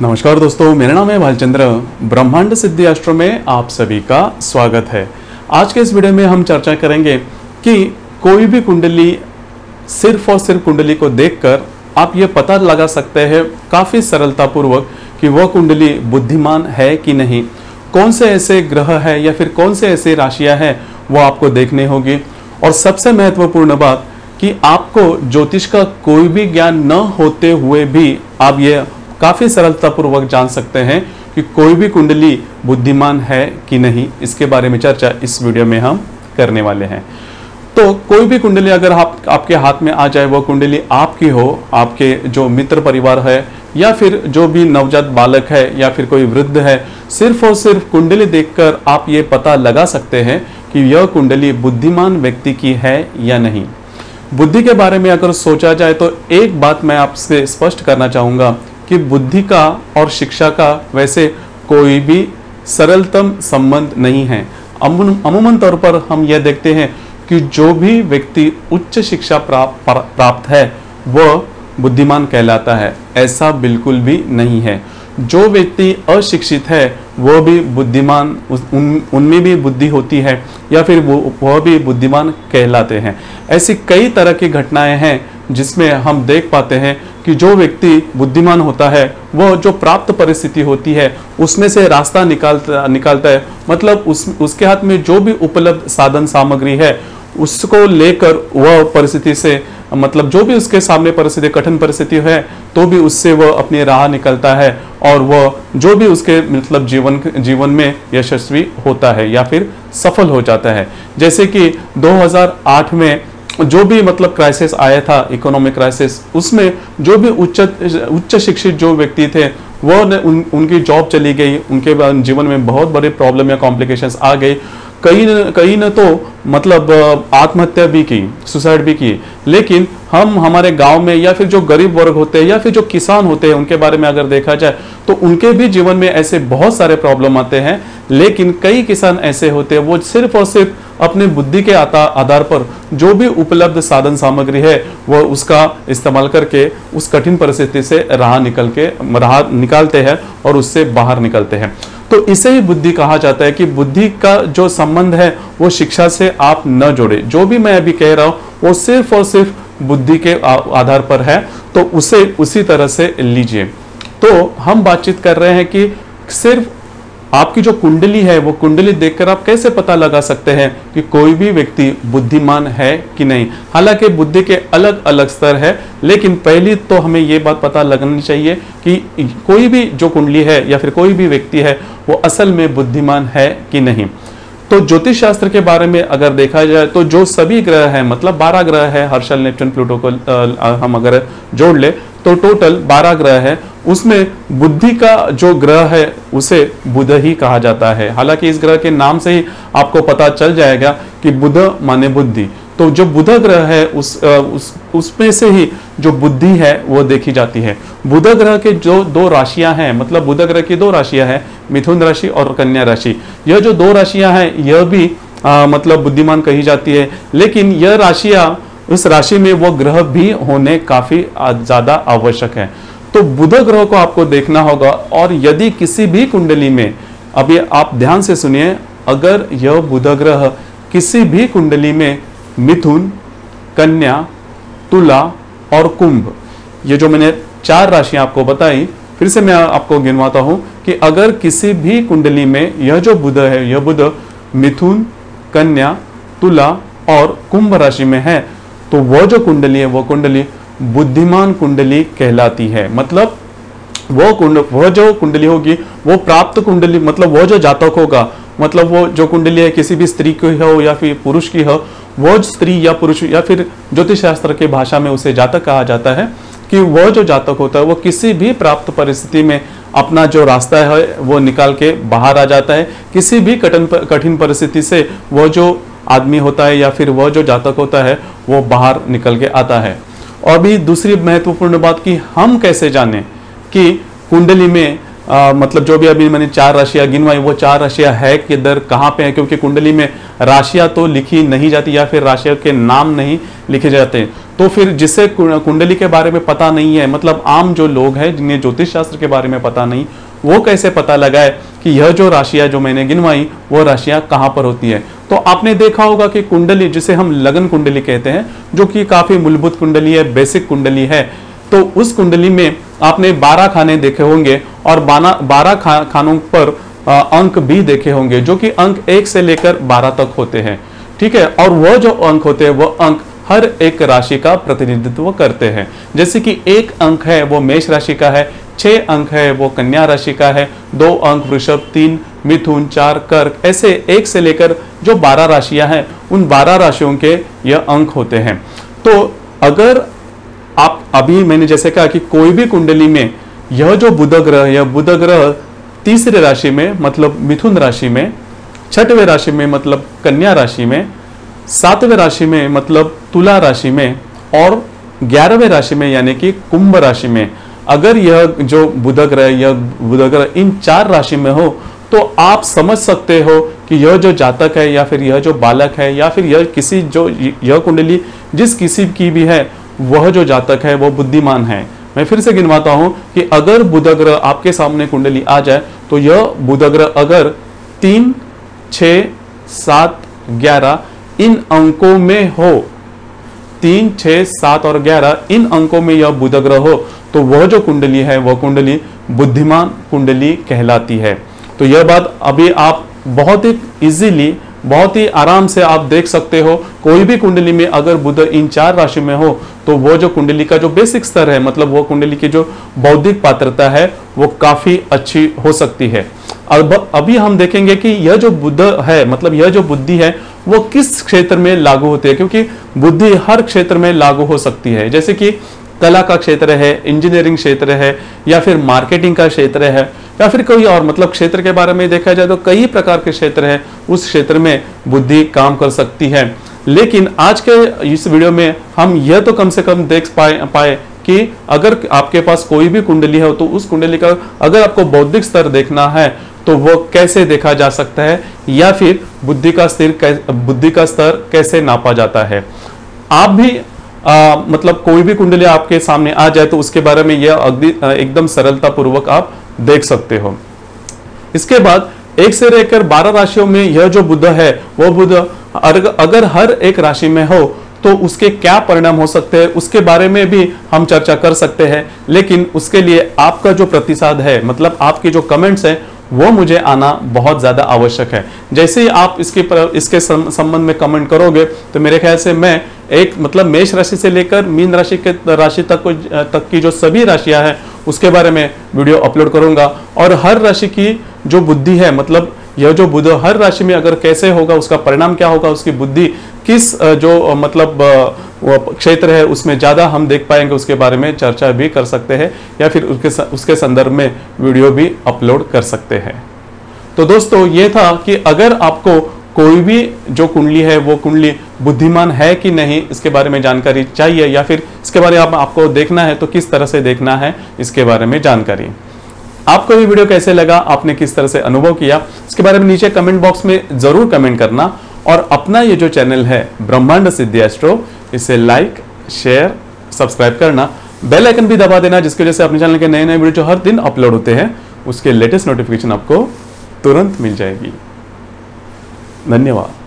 नमस्कार दोस्तों, मेरा नाम है भालचंद्र। ब्रह्मांड सिद्धि एस्ट्रो में आप सभी का स्वागत है। आज के इस वीडियो में हम चर्चा करेंगे कि कोई भी कुंडली सिर्फ और सिर्फ कुंडली को देखकर आप ये पता लगा सकते हैं काफ़ी सरलतापूर्वक कि वह कुंडली बुद्धिमान है कि नहीं। कौन से ऐसे ग्रह है या फिर कौन से ऐसी राशियां हैं वो आपको देखनी होगी। और सबसे महत्वपूर्ण बात कि आपको ज्योतिष का कोई भी ज्ञान न होते हुए भी आप ये काफ़ी सरलतापूर्वक जान सकते हैं कि कोई भी कुंडली बुद्धिमान है कि नहीं। इसके बारे में चर्चा इस वीडियो में हम करने वाले हैं। तो कोई भी कुंडली अगर आपके हाथ में आ जाए, वो कुंडली आपकी हो, आपके जो मित्र परिवार है या फिर जो भी नवजात बालक है या फिर कोई वृद्ध है, सिर्फ और सिर्फ कुंडली देखकर आप ये पता लगा सकते हैं कि यह कुंडली बुद्धिमान व्यक्ति की है या नहीं। बुद्धि के बारे में अगर सोचा जाए तो एक बात मैं आपसे स्पष्ट करना चाहूँगा कि बुद्धि का और शिक्षा का वैसे कोई भी सरलतम संबंध नहीं है। अमूमन तौर पर हम यह देखते हैं कि जो भी व्यक्ति उच्च शिक्षा प्राप्त है वह बुद्धिमान कहलाता है। ऐसा बिल्कुल भी नहीं है। जो व्यक्ति अशिक्षित है वह भी बुद्धिमान, उनमें भी बुद्धि होती है या फिर वह भी बुद्धिमान कहलाते हैं। ऐसी कई तरह की घटनाएं हैं जिसमें हम देख पाते हैं कि जो व्यक्ति बुद्धिमान होता है वह जो प्राप्त परिस्थिति होती है उसमें से रास्ता निकालता है। मतलब उसके हाथ में जो भी उपलब्ध साधन सामग्री है उसको लेकर वह परिस्थिति से, मतलब जो भी उसके सामने परिस्थिति, कठिन परिस्थिति है तो भी उससे वह अपनी राह निकलता है और वह जो भी उसके मतलब जीवन में यशस्वी होता है या फिर सफल हो जाता है। जैसे कि 2008 में जो भी मतलब क्राइसिस आया था, इकोनॉमिक क्राइसिस, उसमें जो भी उच्च शिक्षित जो व्यक्ति थे वो उनकी जॉब चली गई, उनके जीवन में बहुत बड़े प्रॉब्लम या कॉम्प्लिकेशंस आ गई। कई ने तो मतलब आत्महत्या भी की, सुसाइड भी की। लेकिन हम हमारे गांव में या फिर जो गरीब वर्ग होते हैं या फिर जो किसान होते हैं उनके बारे में अगर देखा जाए तो उनके भी जीवन में ऐसे बहुत सारे प्रॉब्लम आते हैं। लेकिन कई किसान ऐसे होते हैं वो सिर्फ और सिर्फ अपने बुद्धि के आधार पर जो भी उपलब्ध साधन सामग्री है वह उसका इस्तेमाल करके उस कठिन परिस्थिति से राह निकालते हैं और उससे बाहर निकलते हैं। तो इसे ही बुद्धि कहा जाता है कि बुद्धि का जो संबंध है वो शिक्षा से आप न जोड़े। जो भी मैं अभी कह रहा हूं वो सिर्फ और सिर्फ बुद्धि के आधार पर है, तो उसे उसी तरह से लीजिए। तो हम बातचीत कर रहे हैं कि सिर्फ आपकी जो कुंडली है वो कुंडली देखकर आप कैसे पता लगा सकते हैं कि कोई भी व्यक्ति बुद्धिमान है कि नहीं। हालांकि बुद्धि के अलग अलग स्तर है, लेकिन पहली तो हमें ये बात पता लगनी चाहिए कि कोई भी जो कुंडली है या फिर कोई भी व्यक्ति है वो असल में बुद्धिमान है कि नहीं। तो ज्योतिष शास्त्र के बारे में अगर देखा जाए तो जो सभी ग्रह हैं, मतलब 12 ग्रह है, हर्षल, नेपच्यून, प्लूटो को हम अगर जोड़ ले तो टोटल 12 ग्रह है। उसमें बुद्धि का जो ग्रह है उसे बुध ही कहा जाता है। हालांकि इस ग्रह के नाम से ही आपको पता चल जाएगा कि बुध माने बुद्धि। तो जो बुध ग्रह है उसमें से ही जो बुद्धि है वो देखी जाती है। बुध ग्रह के जो 2 राशियां हैं, मतलब बुध ग्रह की 2 राशियां हैं, मिथुन राशि और कन्या राशि। यह जो 2 राशियां हैं यह भी मतलब बुद्धिमान कही जाती है। लेकिन यह राशियां, इस राशि में वो ग्रह भी होने काफी ज्यादा आवश्यक है। तो बुध ग्रह को आपको देखना होगा। और यदि किसी भी कुंडली में, अभी आप ध्यान से सुनिए, अगर यह बुध ग्रह किसी भी कुंडली में मिथुन, कन्या, तुला और कुंभ, ये जो मैंने 4 राशियां आपको बताई, फिर से मैं आपको गिनवाता हूं कि अगर किसी भी कुंडली में यह जो बुध है, यह बुध मिथुन, कन्या, तुला और कुंभ राशि में है तो वह जो कुंडली है वो कुंडली बुद्धिमान कुंडली कहलाती है। मतलब वह जो कुंडली होगी वो प्राप्त कुंडली, मतलब वह जो जातक होगा, मतलब वो जो कुंडली है किसी भी स्त्री की हो या फिर पुरुष की हो, वो स्त्री या पुरुष या फिर ज्योतिष शास्त्र की भाषा में उसे जातक कहा जाता है कि वह जो जातक होता है वो किसी भी प्राप्त परिस्थिति में अपना जो रास्ता है वो निकाल के बाहर आ जाता है। किसी भी कठिन परिस्थिति से वह जो आदमी होता है या फिर वह जो जातक होता है वो बाहर निकल के आता है। और भी दूसरी महत्वपूर्ण बात कि हम कैसे जाने कि कुंडली में मतलब जो भी अभी मैंने 4 राशियां गिनवाई, वो 4 राशियां है किधर, कहाँ पे है, क्योंकि कुंडली में राशियां तो लिखी नहीं जाती या फिर राशियों के नाम नहीं लिखे जाते। तो फिर जिसे कुंडली के बारे में पता नहीं है, मतलब आम जो लोग हैं जिन्हें ज्योतिष शास्त्र के बारे में पता नहीं, वो कैसे पता लगाए कि यह जो राशियां जो मैंने गिनवाई वो राशियां कहाँ पर होती है। तो आपने देखा होगा कि कुंडली, जिसे हम लगन कुंडली कहते हैं, जो कि काफी मूलभूत कुंडली है, बेसिक कुंडली है, तो उस कुंडली में आपने 12 खाने देखे होंगे और 12 खानों पर अंक भी देखे होंगे, जो कि अंक 1 से लेकर 12 तक होते हैं, ठीक है। और वह जो अंक होते हैं वो अंक हर एक राशि का प्रतिनिधित्व करते हैं। जैसे कि 1 अंक है वो मेष राशि का है, 6 अंक है वो कन्या राशि का है, 2 अंक वृषभ, 3 मिथुन, 4 कर्क, ऐसे 1 से लेकर जो 12 राशियां हैं उन 12 राशियों के यह अंक होते हैं। तो अगर आप अभी मैंने जैसे कहा कि कोई भी कुंडली में यह जो बुध ग्रह, यह बुध ग्रह तीसरे राशि में मतलब मिथुन राशि में, छठवें राशि में मतलब कन्या राशि में, 7वें राशि में मतलब तुला राशि में और 11वें राशि में यानी कि कुंभ राशि में अगर यह जो बुध ग्रह इन 4 राशि में हो, तो आप समझ सकते हो कि यह जो जातक है या फिर यह जो बालक है या फिर यह किसी जो यह कुंडली जिस किसी की भी है, वह जो जातक है वो बुद्धिमान है। मैं फिर से गिनवाता हूं कि अगर बुध ग्रह आपके सामने कुंडली आ जाए तो यह बुध ग्रह अगर 3, 6, 7, 11 इन अंकों में हो, 3, 6, 7 और 11 इन अंकों में यह बुध ग्रह हो, तो वह जो कुंडली है वह कुंडली बुद्धिमान कुंडली कहलाती है। तो यह बात अभी आप बहुत ही इजीली, बहुत ही आराम से आप देख सकते हो। कोई भी कुंडली में अगर बुध इन 4 राशि में हो तो वो जो कुंडली का जो बेसिक स्तर है, मतलब वो कुंडली की जो बौद्धिक पात्रता है वो काफी अच्छी हो सकती है। अब अभी हम देखेंगे कि यह जो बुध है, मतलब यह जो बुद्धि है वो किस क्षेत्र में लागू होती है, क्योंकि बुद्धि हर क्षेत्र में लागू हो सकती है। जैसे कि कला का क्षेत्र है, इंजीनियरिंग क्षेत्र है, या फिर मार्केटिंग का क्षेत्र है, या फिर कोई और, मतलब क्षेत्र के बारे में देखा जाए तो कई प्रकार के क्षेत्र हैं, उस क्षेत्र में बुद्धि काम कर सकती है। लेकिन आज के इस वीडियो में हम यह तो कम से कम देख पाए कि अगर आपके पास कोई भी कुंडली है तो उस कुंडली का अगर आपको बौद्धिक स्तर देखना है तो वो कैसे देखा जा सकता है, या फिर बुद्धि का स्तर कैसे नापा जाता है। आप भी मतलब कोई भी कुंडली आपके सामने आ जाए तो उसके बारे में यह एकदम सरलता पूर्वक आप देख सकते हो। इसके बाद 1 से लेकर 12 राशियों में यह जो बुध है वो बुध अगर हर एक राशि में हो तो उसके क्या परिणाम हो सकते हैं उसके बारे में भी हम चर्चा कर सकते हैं। लेकिन उसके लिए आपका जो प्रतिसाद है, मतलब आपके जो कमेंट्स हैं, वो मुझे आना बहुत ज्यादा आवश्यक है। जैसे ही आप इसके संबंध में कमेंट करोगे तो मेरे ख्याल से मैं एक मतलब मेष राशि से लेकर मीन राशि तक की जो सभी राशियां हैं उसके बारे में वीडियो अपलोड करूंगा। और हर राशि की जो बुद्धि है, मतलब यह जो बुध हर राशि में अगर कैसे होगा, उसका परिणाम क्या होगा, उसकी बुद्धि किस जो मतलब क्षेत्र है उसमें ज्यादा हम देख पाएंगे, उसके बारे में चर्चा भी कर सकते हैं या फिर उसके संदर्भ में वीडियो भी अपलोड कर सकते हैं। तो दोस्तों ये था कि अगर आपको कोई भी जो कुंडली है वो कुंडली बुद्धिमान है कि नहीं, इसके बारे में जानकारी चाहिए या फिर इसके बारे में आपको देखना है तो किस तरह से देखना है, इसके बारे में जानकारी। आपको ये वीडियो कैसे लगा, आपने किस तरह से अनुभव किया, इसके बारे में नीचे कमेंट बॉक्स में जरूर कमेंट करना। और अपना ये जो चैनल है ब्रह्मांड सिद्धि एस्ट्रो, इसे लाइक, शेयर, सब्सक्राइब करना, बेल आइकन भी दबा देना, जिसकी वजह से अपने चैनल के नए नए वीडियो जो हर दिन अपलोड होते हैं उसके लेटेस्ट नोटिफिकेशन आपको तुरंत मिल जाएगी। धन्यवाद।